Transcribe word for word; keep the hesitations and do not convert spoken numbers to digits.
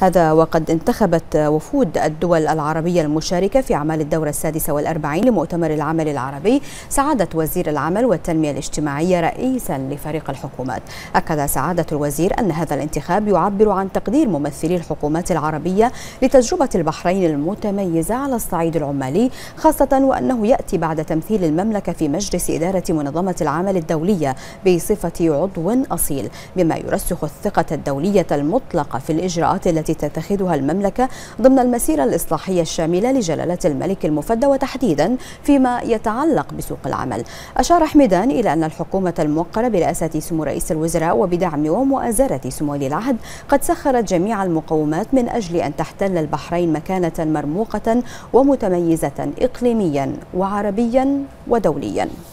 هذا وقد انتخبت وفود الدول العربية المشاركة في أعمال الدورة السادسة والأربعين لمؤتمر العمل العربي سعادة وزير العمل والتنمية الاجتماعية رئيسا لفريق الحكومات. أكد سعادة الوزير أن هذا الانتخاب يعبر عن تقدير ممثلي الحكومات العربية لتجربة البحرين المتميزة على الصعيد العمالي، خاصة وأنه يأتي بعد تمثيل المملكة في مجلس إدارة منظمة العمل الدولية بصفة عضو أصيل، مما يرسخ الثقة الدولية المطلقة في الإجراءات التي تتخذها المملكة ضمن المسيرة الإصلاحية الشاملة لجلالة الملك المفدى، وتحديدا فيما يتعلق بسوق العمل. أشار حميدان إلى أن الحكومة الموقرة برئاسة سمو رئيس الوزراء وبدعم ومؤازرة سمو ولي العهد قد سخرت جميع المقومات من أجل أن تحتل البحرين مكانة مرموقة ومتميزة إقليميا وعربيا ودوليا.